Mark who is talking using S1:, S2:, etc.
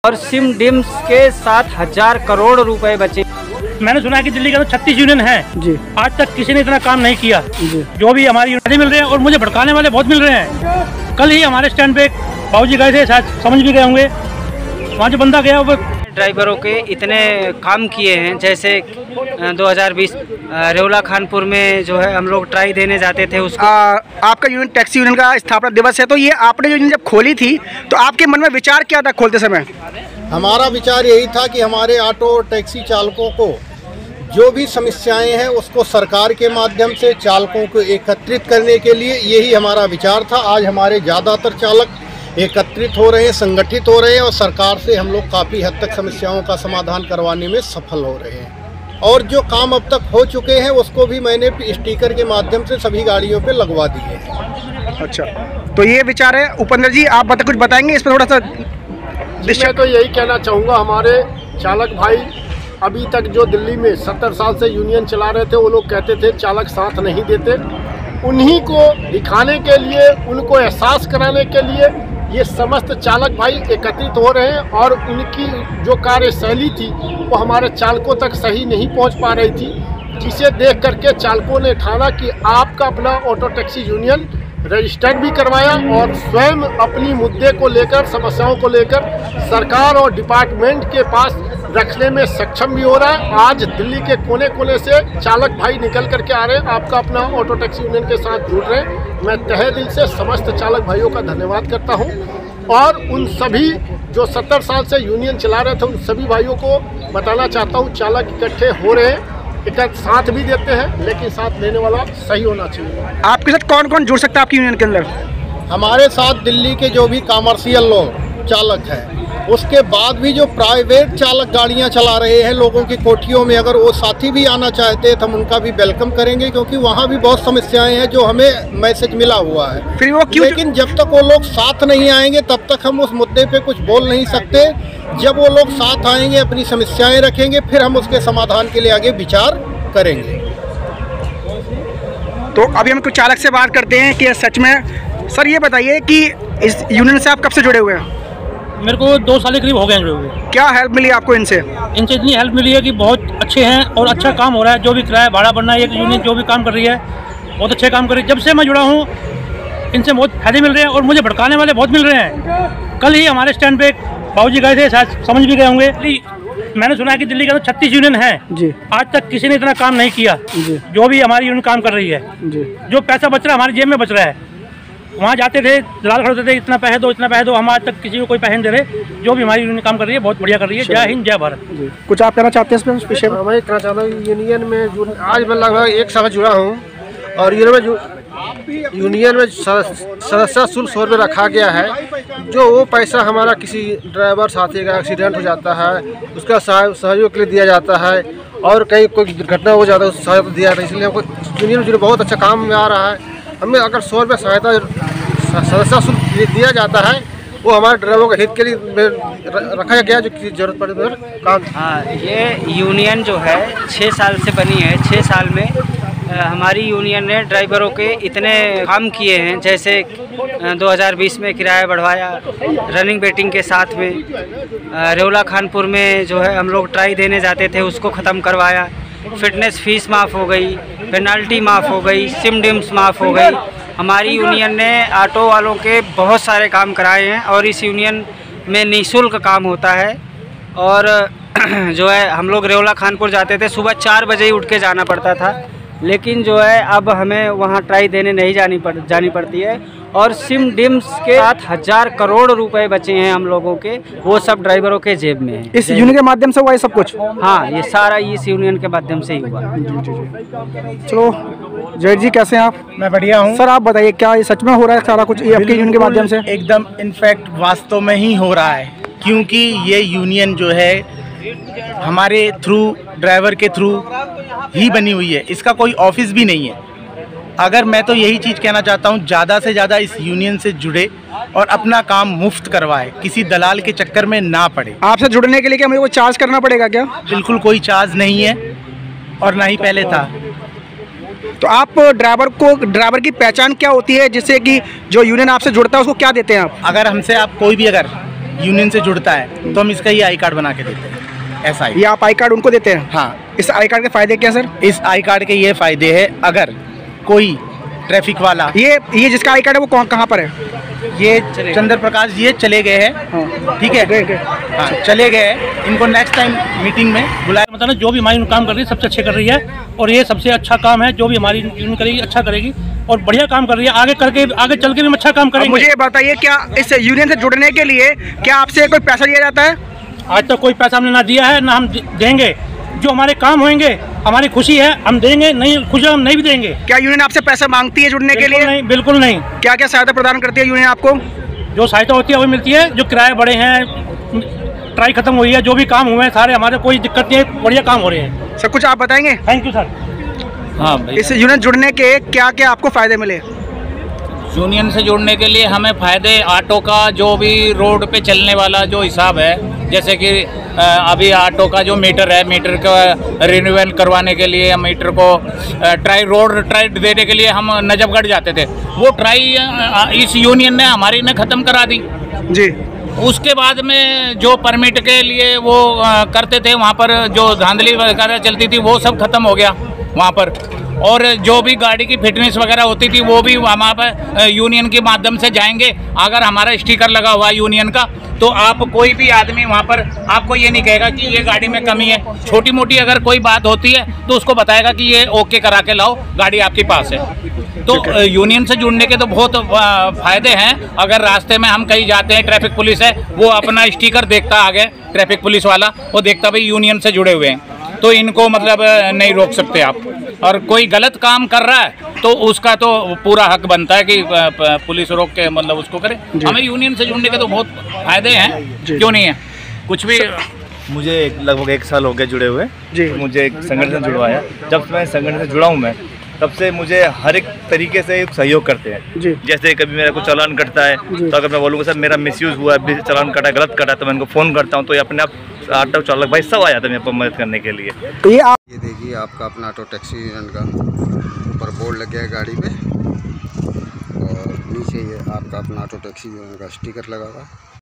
S1: और SIM dims के 7,000 करोड़ रुपए बचे।
S2: मैंने सुना है कि दिल्ली के अंदर 36 यूनियन है जी। आज तक किसी ने इतना काम नहीं किया जी। जो भी हमारी यूनियन मिल रहे हैं और मुझे भड़काने वाले बहुत मिल रहे हैं। कल ही हमारे स्टैंड पे बाबूजी गए थे, शायद समझ भी गए होंगे, वहाँ जो बंदा गया वो
S1: ड्राइवरों के इतने काम किए हैं। जैसे 2020 रेवला खानपुर में जो है हम लोग ट्राई देने जाते थे उसको।
S3: आपका यूनियन टैक्सी यूनियन का स्थापना दिवस है, तो ये आपने यूनियन जब खोली थी तो आपके मन में विचार क्या था खोलते समय?
S4: हमारा विचार यही था कि हमारे ऑटो और टैक्सी चालकों को जो भी समस्याएं हैं उसको सरकार के माध्यम से चालकों को एकत्रित करने के लिए यही हमारा विचार था। आज हमारे ज़्यादातर चालक एकत्रित हो रहे हैं, संगठित हो रहे हैं और सरकार से हम लोग काफ़ी हद तक समस्याओं का समाधान करवाने में सफल हो रहे हैं। और जो काम अब तक हो चुके हैं उसको भी मैंने स्टिकर के माध्यम से सभी गाड़ियों पे लगवा दिए हैं।
S3: अच्छा, तो ये विचार है। उपेंद्र जी, आप कुछ बताएंगे इस पर थोड़ा सा?
S5: मैं तो यही कहना चाहूँगा, हमारे चालक भाई अभी तक जो दिल्ली में 70 साल से यूनियन चला रहे थे, वो लोग कहते थे चालक साथ नहीं देते। उन्हीं को दिखाने के लिए, उनको एहसास कराने के लिए ये समस्त चालक भाई एकत्रित हो रहे हैं। और उनकी जो कार्यशैली थी वो हमारे चालकों तक सही नहीं पहुंच पा रही थी, जिसे देख करके चालकों ने ठाना कि आपका अपना ऑटो टैक्सी यूनियन रजिस्टर्ड भी करवाया और स्वयं अपनी मुद्दे को लेकर, समस्याओं को लेकर सरकार और डिपार्टमेंट के पास रखने में सक्षम भी हो रहा है। आज दिल्ली के कोने कोने से चालक भाई निकल करके आ रहे हैं, आपका अपना ऑटो टैक्सी यूनियन के साथ जुड़ रहे हैं। मैं तहे दिल से समस्त चालक भाइयों का धन्यवाद करता हूं और उन सभी जो 70 साल से यूनियन चला रहे थे उन सभी भाइयों को बताना चाहता हूं, चालक इकट्ठे हो रहे हैं, एक साथ भी देते हैं, लेकिन साथ देने वाला सही होना चाहिए।
S3: आपके साथ कौन कौन जुड़ सकता है आपकी यूनियन के अंदर?
S4: हमारे साथ दिल्ली के जो भी कमर्शियल लोग चालक हैं, उसके बाद भी जो प्राइवेट चालक गाड़ियां चला रहे हैं लोगों की कोठियों में, अगर वो साथी भी आना चाहते हैं तो हम उनका भी वेलकम करेंगे, क्योंकि वहाँ भी बहुत समस्याएं हैं जो हमें मैसेज मिला हुआ है।
S3: फिर वो क्यों?
S4: लेकिन जब तक वो लोग साथ नहीं आएंगे तब तक हम उस मुद्दे पे कुछ बोल नहीं सकते। जब वो लोग साथ आएंगे, अपनी समस्याएं रखेंगे, फिर हम उसके समाधान के लिए आगे विचार करेंगे।
S3: तो अभी हम कुछ चालक से बात करते हैं कि सच में सर ये बताइए कि इस यूनियन से आप कब से जुड़े हुए हैं?
S2: मेरे को 2 साल के करीब हो गए जुड़े हुए।
S3: क्या हेल्प मिली आपको इनसे?
S2: इनसे इतनी हेल्प मिली है कि बहुत अच्छे हैं और अच्छा काम हो रहा है। जो भी किराया भाड़ा बढ़ना है, एक यूनियन जो भी काम कर रही है बहुत अच्छे काम कर रही है। जब से मैं जुड़ा हूँ इनसे बहुत फायदे मिल रहे हैं और मुझे भड़काने वाले बहुत मिल रहे हैं। कल ही हमारे स्टैंड पे बाबूजी गए थे, शायद समझ भी गए होंगे। मैंने सुना है कि दिल्ली के अंदर 36 यूनियन है जी। आज तक किसी ने इतना काम नहीं किया जी। जो भी हमारी यूनियन काम कर रही है जी। जो पैसा बच रहा है हमारी जेब में बच रहा है। वहाँ जाते थे, दलाल खड़े होते थे, इतना पैसे दो, इतना पैसे दो। हम आज तक किसी को कोई पैसे नहीं दे रहे। जो भी हमारी यूनियन काम कर रही है बहुत बढ़िया कर रही है। जय हिंद, जय भारत।
S3: कुछ आप कहना चाहते हैं इस विषय में?
S5: मैं कहना चाहता हूँ यूनियन में आज मैं लगभग 1 साल जुड़ा हूँ और यूनियन में सदस्यता शुल्क 100 रुपये रखा गया है। जो वो पैसा हमारा किसी ड्राइवर साथी का एक्सीडेंट हो जाता है उसका सहयोग के लिए दिया जाता है, और कहीं कोई दुर्घटना हो जाता है उसको सहायता दिया जाता है। इसलिए हमको यूनियन में बहुत अच्छा काम में आ रहा है। हमें अगर 100 रुपये सदस्यता शुल्क दिया जाता है, वो हमारे ड्राइवरों के हित के लिए रखा गया जो किसी जरूरत पड़े पर काम।
S1: हाँ, ये यूनियन जो है 6 साल से बनी है। 6 साल में हमारी यूनियन ने ड्राइवरों के इतने काम किए हैं। जैसे 2020 में किराया बढ़वाया, रनिंग बेटिंग के साथ में रेवला खानपुर में जो है हम लोग ट्राई देने जाते थे उसको ख़त्म करवाया। फिटनेस फीस माफ़ हो गई, पेनाल्टी माफ़ हो गई, सिम डिम्स माफ़ हो गई। हमारी यूनियन ने ऑटो वालों के बहुत सारे काम कराए हैं और इस यूनियन में निःशुल्क काम होता है। और जो है हम लोग रेवला खानपुर जाते थे, सुबह 4 बजे ही उठ के जाना पड़ता था, लेकिन जो है अब हमें वहाँ ट्राई देने नहीं जानी पड़ती है। और सिम डिम्स के 7,000 करोड़ रुपए बचे हैं हम लोगों के, वो सब ड्राइवरों के जेब में है।
S3: इस यूनियन के माध्यम से हुआ ये सब कुछ?
S1: हाँ, ये सारा इस यूनियन के माध्यम से ही हुआ।
S3: चलो जैद जी, कैसे हैं आप?
S6: मैं बढ़िया हूँ।
S3: सर आप बताइए, क्या ये सच में हो रहा है सारा कुछ ये आपके यूनियन के माध्यम से?
S6: एकदम इनफैक्ट वास्तव में ही हो रहा है, क्योंकि ये यूनियन जो है हमारे थ्रू, ड्राइवर के थ्रू ही बनी हुई है। इसका कोई ऑफिस भी नहीं है। अगर मैं तो यही चीज़ कहना चाहता हूँ, ज़्यादा से ज़्यादा इस यूनियन से जुड़े और अपना काम मुफ्त करवाए, किसी दलाल के चक्कर में ना पड़े।
S3: आपसे जुड़ने के लिए क्या मुझे कोई चार्ज करना पड़ेगा क्या?
S6: बिल्कुल कोई चार्ज नहीं है और ना ही पहले था।
S3: तो आप ड्राइवर की पहचान क्या होती है, जिससे कि जो यूनियन आपसे जुड़ता है उसको क्या देते हैं आप?
S6: अगर हमसे आप कोई भी अगर यूनियन से जुड़ता है तो हम इसका ये आई कार्ड बना के देते हैं। ऐसा ही
S3: ये आप आई कार्ड उनको देते हैं?
S6: हाँ।
S3: इस आई कार्ड के फ़ायदे क्या सर?
S6: इस आई कार्ड के ये फ़ायदे हैं, अगर कोई ट्रैफिक वाला,
S3: ये जिसका आई कार्ड है वो कहाँ पर है?
S6: ये चंद्र प्रकाश जी चले गए हैं।
S3: हाँ।
S6: ठीक है, हाँ चले गए हैं। इनको नेक्स्ट टाइम मीटिंग में बुलाया।
S2: मतलब जो भी हमारी काम कर रही है सबसे अच्छे कर रही है, और ये सबसे अच्छा काम है। जो भी हमारी यूनियन करेगी अच्छा करेगी और बढ़िया काम कर रही है। आगे चल के भी हम अच्छा काम करेंगे।
S3: मुझे ये बताइए, क्या इस यूनियन से जुड़ने के लिए क्या आपसे कोई पैसा लिया जाता है?
S2: आज तक कोई पैसा हमने ना दिया है, ना हम देंगे। जो हमारे काम होंगे, हमारी खुशी है, हम देंगे, नहीं खुशी हम नहीं भी देंगे।
S3: क्या यूनियन आपसे पैसा मांगती है जुड़ने के लिए?
S2: नहीं, बिल्कुल नहीं।
S3: क्या क्या सहायता प्रदान करती है यूनियन आपको?
S2: जो सहायता होती है वही मिलती है। जो किराए बढ़े हैं, ट्राई खत्म हुई है, जो भी काम हुए हैं सारे हमारे, कोई दिक्कत नहीं है, बढ़िया काम हो रहे हैं।
S3: सब कुछ आप बताएंगे?
S2: Thank you sir.
S7: हाँ,
S3: इस यूनियन जुड़ने के क्या क्या आपको फ़ायदे मिले?
S7: यूनियन से जुड़ने के लिए हमें फ़ायदे, ऑटो का जो भी रोड पे चलने वाला जो हिसाब है, जैसे कि अभी ऑटो का जो मीटर है, मीटर का रिन्यूअल करवाने के लिए, मीटर को रोड ट्राई देने के लिए हम नजफगढ़ जाते थे। वो ट्राई इस यूनियन ने हमारी ने ख़त्म करा दी
S3: जी।
S7: उसके बाद में जो परमिट के लिए वो करते थे, वहाँ पर जो धांधली वगैरह चलती थी वो सब खत्म हो गया वहाँ पर। और जो भी गाड़ी की फिटनेस वगैरह होती थी वो भी वहाँ पर यूनियन के माध्यम से जाएंगे। अगर हमारा स्टिकर लगा हुआ है यूनियन का, तो आप कोई भी आदमी वहाँ पर आपको ये नहीं कहेगा कि ये गाड़ी में कमी है। छोटी मोटी अगर कोई बात होती है तो उसको बताएगा कि ये ओके करा के लाओ, गाड़ी आपके पास है। तो यूनियन से जुड़ने के तो बहुत फ़ायदे हैं। अगर रास्ते में हम कहीं जाते हैं, ट्रैफिक पुलिस है, वो अपना स्टिकर देखता आगे, ट्रैफिक पुलिस वाला वो देखता भाई यूनियन से जुड़े हुए हैं, तो इनको मतलब नहीं रोक सकते आप। और कोई गलत काम कर रहा है तो उसका तो पूरा हक बनता है कि पुलिस रोक के मतलब उसको करे। हमें यूनियन से जुड़ने के तो बहुत फायदे हैं, क्यों नहीं है। कुछ भी
S8: मुझे लगभग 1 साल हो गया जुड़े हुए जी। मुझे एक संगठन से जुड़वाया। जब से मैं संगठन से जुड़ा हूँ मैं, तब से मुझे हर एक तरीके से सहयोग करते हैं जी। जैसे कभी मेरा कोई चालान कटता है तो अगर मैं बोलूँगा सर मेरा मिसयूज़ हुआ है, चालान कटा, गलत कटा, तो मैं उनको फ़ोन करता हूँ, तो ये अपने आप ऑटो चालक भाई सब आ जाते हैं मेरे को मदद करने के लिए।
S3: तो ये
S9: देखिए आपका अपना ऑटो टैक्सी यूनियन का ऊपर बोर्ड लग गया है गाड़ी पे, और नीचे ये आपका अपना ऑटो टैक्सी यूनियन का स्टिकर लगा हुआ है।